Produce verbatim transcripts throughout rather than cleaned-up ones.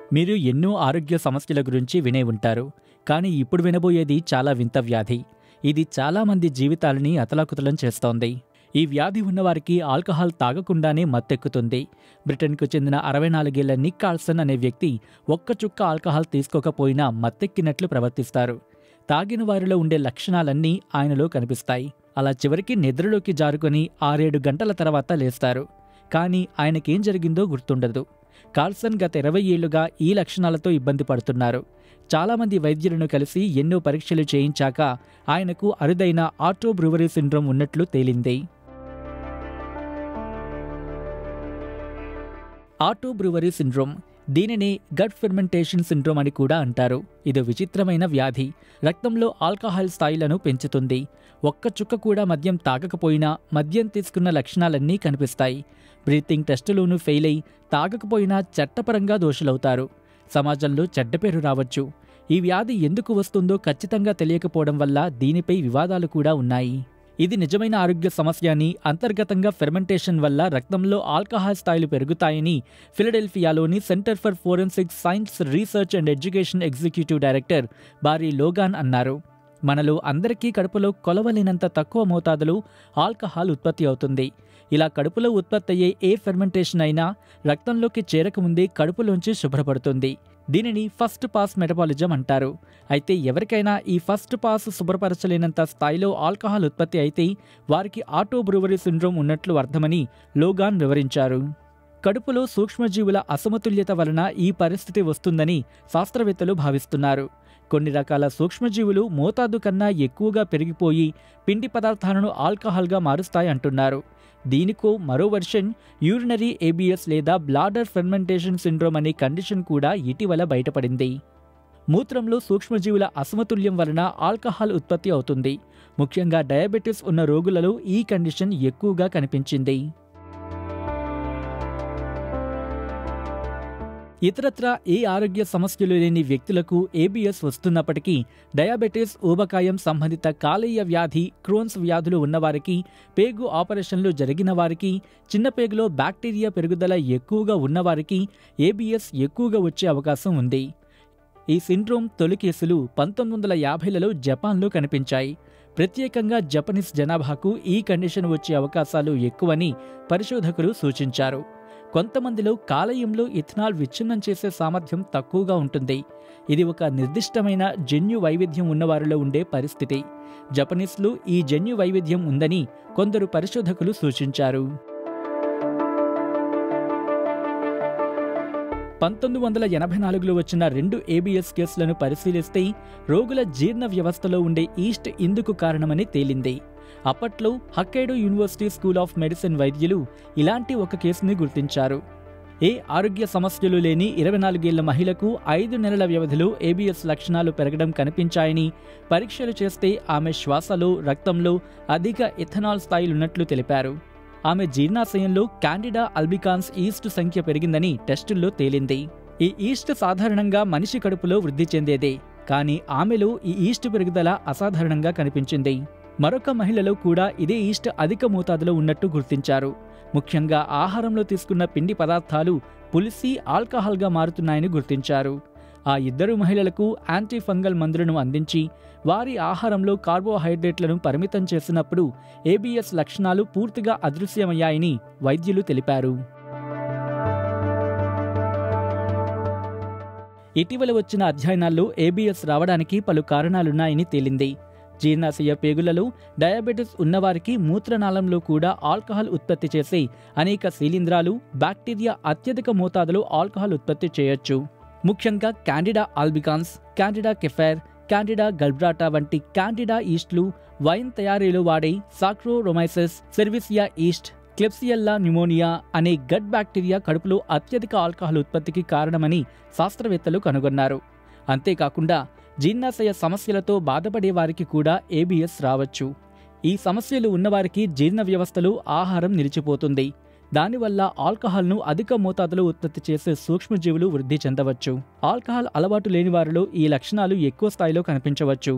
మీరు ఎన్నో ఆరోగ్య సమస్యల గురించి వినే ఉంటారు. కానీ ఇప్పుడు వినబోయేది చాలా వింత వ్యాధి. ఇది చాలామంది జీవితాలని అతలాకుతలం చేస్తోంది. ఈ వ్యాధి ఉన్నవారికి ఆల్కహాల్ తాగకుండానే మత్తెక్కుతుంది. బ్రిటన్కు చెందిన అరవై నాలుగేళ్ల నిక్ కార్ల్సన్ అనే వ్యక్తి ఒక్క చుక్క ఆల్కహాల్ తీసుకోకపోయినా మత్తెక్కినట్లు ప్రవర్తిస్తారు. తాగిన వారిలో ఉండే లక్షణాలన్నీ ఆయనలో కనిపిస్తాయి. అలా చివరికి నిద్రలోకి జారుకొని ఆరేడు గంటల తర్వాత లేస్తారు. కానీ ఆయనకేం జరిగిందో గుర్తుండదు. కార్ల్సన్ గత ఇరవై ఏళ్లుగా ఈ లక్షణాలతో ఇబ్బంది పడుతున్నారు. చాలామంది వైద్యులను కలిసి ఎన్నో పరీక్షలు చేయించాక ఆయనకు అరుదైన ఆటో బ్రూవరీ సిండ్రోమ్ ఉన్నట్లు తేలింది. ఆటో బ్రూవరీ సిండ్రోమ్, దీనిని గట్ ఫెర్మెంటేషన్ సిండ్రోమ్ అని కూడా అంటారు. ఇది విచిత్రమైన వ్యాధి. రక్తంలో ఆల్కహాల్ స్థాయిలను పెంచుతుంది. ఒక్క చుక్క కూడా మద్యం తాగకపోయినా మద్యం తీసుకున్న లక్షణాలన్నీ కనిపిస్తాయి. బ్రీతింగ్ టెస్టులోనూ ఫెయిల్ అయి తాగకపోయినా చట్టపరంగా దోషులవుతారు. సమాజంలో చెడ్డ పేరు రావచ్చు. ఈ వ్యాధి ఎందుకు వస్తుందో ఖచ్చితంగా తెలియకపోవడం వల్ల దీనిపై వివాదాలు కూడా ఉన్నాయి. ఇది నిజమైన ఆరోగ్య సమస్య అని, అంతర్గతంగా ఫెర్మెంటేషన్ వల్ల రక్తంలో ఆల్కహాల్ స్థాయిలు పెరుగుతాయని ఫిలడెల్ఫియాలోని centre for forensic science research and education executive director Barry Logan అన్నారు. మనలో అందరికీ కడుపులో కొలవలేనంత తక్కువ మోతాదులో ఆల్కహాల్ ఉత్పత్తి అవుతుంది. ఇలా కడుపులో ఉత్పత్తి అయ్యే ఏ ఫెర్మెంటేషన్ అయినా రక్తంలోకి చేరకముందే కడుపులోంచి శుభ్రపడుతుంది. దీనిని ఫస్ట్ పాస్ మెటబాలిజం అంటారు. అయితే ఎవరికైనా ఈ ఫస్ట్ పాస్ శుభ్రపరచలేనంత స్థాయిలో ఆల్కహాల్ ఉత్పత్తి అయితే వారికి ఆటో బ్రూవరీ సిండ్రోమ్ ఉన్నట్లు అర్థమని లోగాన్ వివరించారు. కడుపులో సూక్ష్మజీవుల అసమతుల్యత వలన ఈ పరిస్థితి వస్తుందని శాస్త్రవేత్తలు భావిస్తున్నారు. కొన్ని రకాల సూక్ష్మజీవులు మోతాదు కన్నా ఎక్కువగా పెరిగిపోయి పిండి పదార్థాలను ఆల్కహాల్గా మారుస్తాయంటున్నారు. దీనికో మరో వెర్షన్ యూరినరీ ఏబిఎస్ లేదా బ్లాడర్ ఫెర్మెంటేషన్ సిండ్రోమ్ అనే కండిషన్ కూడా ఇటీవల బయటపడింది. మూత్రంలో సూక్ష్మజీవుల అసమతుల్యం వలన ఆల్కహాల్ ఉత్పత్తి అవుతుంది. ముఖ్యంగా డయాబెటిస్ ఉన్న రోగులలో ఈ కండిషన్ ఎక్కువగా కనిపించింది. ఇతరత్రా ఏ ఆరోగ్య సమస్యలు లేని వ్యక్తులకు ఏబిఎస్ వస్తున్నప్పటికీ డయాబెటిస్, ఊబకాయం సంబంధిత కాలేయ వ్యాధి, క్రోన్స్ వ్యాధులు ఉన్నవారికి, పేగు ఆపరేషన్లు జరిగిన వారికి, చిన్నపేగులో బ్యాక్టీరియా పెరుగుదల ఎక్కువగా ఉన్నవారికి ఏబిఎస్ ఎక్కువగా వచ్చే అవకాశం ఉంది. ఈ సిండ్రోమ్ తొలి కేసులు పంతొమ్మిది వందల యాభైలలో జపాన్లో కనిపించాయి. ప్రత్యేకంగా జపనీస్ జనాభాకు ఈ కండిషన్ వచ్చే అవకాశాలు ఎక్కువని పరిశోధకులు సూచించారు. కొంతమందిలో కాలేయంలో ఇథనాల్ విచ్ఛిన్నం చేసే సామర్థ్యం తక్కువగా ఉంటుంది. ఇది ఒక నిర్దిష్టమైన జన్యు వైవిధ్యం ఉన్నవారిలో ఉండే పరిస్థితి. జపనీస్లో ఈ జన్యు వైవిధ్యం ఉందని కొందరు పరిశోధకులు సూచించారు. పంతొమ్మిది వందల ఎనభై నాలుగులో వచ్చిన రెండు ఏబిఎస్ కేసులను పరిశీలిస్తే రోగుల జీర్ణ వ్యవస్థలో ఉండే ఈస్ట్ ఇందుకు కారణమని తేలింది. అప్పట్లో Hokkaido university school of medicine వైద్యులు ఇలాంటి ఒక కేసుని గుర్తించారు. ఏ ఆరోగ్య సమస్యలు లేని ఇరవై నాలుగేళ్ల మహిళకు ఐదు నెలల వ్యవధిలో ఏబిఎస్ లక్షణాలు పెరగడం కనిపించాయని, పరీక్షలు చేస్తే ఆమె శ్వాసలో, రక్తంలో అధిక ఇథనాల్ స్థాయిలున్నట్లు తెలిపారు. ఆమె జీర్ణాశయంలో క్యాండిడా అల్బికాన్స్ ఈస్ట్ సంఖ్య పెరిగిందని టెస్టుల్లో తేలింది. ఈ ఈస్ట్ సాధారణంగా మనిషి కడుపులో వృద్ధి చెందేదే, కానీ ఆమెలో ఈ ఈస్ట్ పెరుగుదల అసాధారణంగా కనిపించింది. మరొక మహిళలో కూడా ఇదే ఈస్ట్ అధిక మోతాదులో ఉన్నట్టు గుర్తించారు. ముఖ్యంగా ఆహారంలో తీసుకున్న పిండి పదార్థాలు పులిసి ఆల్కహాల్గా మారుతున్నాయని గుర్తించారు. ఆ ఇద్దరు మహిళలకు యాంటీ ఫంగల్ మందులను అందించి వారి ఆహారంలో కార్బోహైడ్రేట్లను పరిమితం చేసినప్పుడు ఏబిఎస్ లక్షణాలు పూర్తిగా అదృశ్యమయ్యాయని వైద్యులు తెలిపారు. ఇటీవల వచ్చిన అధ్యయనాల్లో ఏబిఎస్ రావడానికి పలు కారణాలున్నాయని తేలింది. జీర్ణాశయ పేగులలో డయాబెటిస్ ఉన్నవారికి మూత్రనాళంలో కూడా ఆల్కహాల్ ఉత్పత్తి చేసే అనేక శీలింధ్రాలు, బ్యాక్టీరియా అత్యధిక మోతాదులో ఆల్కహాల్ ఉత్పత్తి చేయొచ్చు. ముఖ్యంగా Candida albicans, Candida kefyr, Candida glabrata వంటి క్యాండిడా ఈస్ట్లు, వైన్ తయారీలో వాడే Saccharomyces cerevisiae yeast, Klebsiella pneumoniae అనే గట్ బ్యాక్టీరియా కడుపులో అత్యధిక ఆల్కహాల్ ఉత్పత్తికి కారణమని శాస్త్రవేత్తలు కనుగొన్నారు. అంతేకాకుండా జీర్ణాశయ సమస్యలతో బాధపడే వారికి కూడా ఏబిఎస్ రావచ్చు. ఈ సమస్యలు ఉన్నవారికి జీర్ణ వ్యవస్థలో ఆహారం నిలిచిపోతుంది. దానివల్ల ఆల్కహాల్ను అధిక మోతాదులో ఉత్పత్తి చేసే సూక్ష్మజీవులు వృద్ధి చెందవచ్చు. ఆల్కహాల్ అలవాటు లేని వారిలో ఈ లక్షణాలు ఎక్కువ స్థాయిలో కనిపించవచ్చు.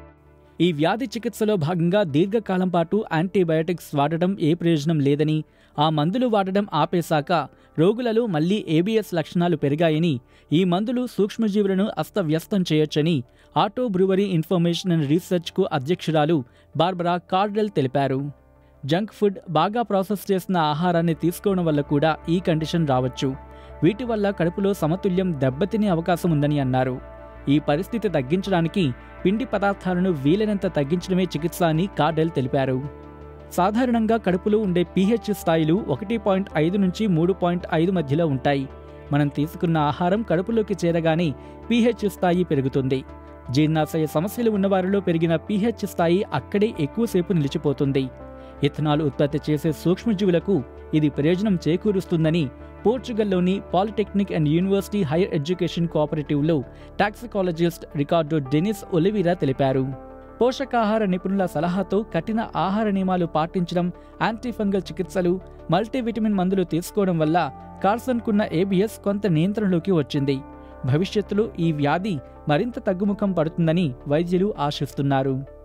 ఈ వ్యాధి చికిత్సలో భాగంగా దీర్ఘకాలం పాటు యాంటీబయాటిక్స్ వాడటం ఏ ప్రయోజనం లేదని, ఆ మందులు వాడడం ఆపేశాక రోగులలో మళ్లీ ఏబిఎస్ లక్షణాలు పెరిగాయని, ఈ మందులు సూక్ష్మజీవులను అస్తవ్యస్తం చేయొచ్చని ఆటో బ్రూవరీ ఇన్ఫర్మేషన్ అండ్ రీసెర్చ్కు అధ్యక్షురాలు బార్బరా కార్డెల్ తెలిపారు. జంక్ ఫుడ్, బాగా ప్రాసెస్ చేసిన ఆహారాన్ని తీసుకోవడం వల్ల కూడా ఈ కండిషన్ రావచ్చు. వీటి వల్ల కడుపులో సమతుల్యం దెబ్బతినే అవకాశం ఉందని అన్నారు. ఈ పరిస్థితి తగ్గించడానికి పిండి పదార్థాలను వీలైనంత తగ్గించడమే చికిత్స అని కార్డెల్ తెలిపారు. సాధారణంగా కడుపులో ఉండే పీహెచ్ స్థాయిలు ఒకటి పాయింట్ ఐదు నుంచి మూడు పాయింట్ ఐదు మధ్యలో ఉంటాయి. మనం తీసుకున్న ఆహారం కడుపులోకి చేరగానే పీహెచ్ స్థాయి పెరుగుతుంది. జీర్ణాశయ సమస్యలు ఉన్నవారిలో పెరిగిన పీహెచ్ స్థాయి అక్కడే ఎక్కువసేపు నిలిచిపోతుంది. ఇథనాల్ ఉత్పత్తి చేసే సూక్ష్మజీవులకు ఇది ప్రయోజనం చేకూరుస్తుందని పోర్చుగల్లోని polytechnic and university higher education కోఆపరేటివ్లో టాక్సికాలజిస్ట్ రికార్డో డెనిస్ ఒలివిరా తెలిపారు. పోషకాహార నిపుణుల సలహాతో కఠిన ఆహార నియమాలు పాటించడం, యాంటీఫంగల్ చికిత్సలు, మల్టీవిటమిన్ మందులు తీసుకోవడం వల్ల కార్సన్కున్న ఏబిఎస్ కొంత నియంత్రణలోకి వచ్చింది. భవిష్యత్తులో ఈ వ్యాధి మరింత తగ్గుముఖం పడుతుందని వైద్యులు ఆశిస్తున్నారు.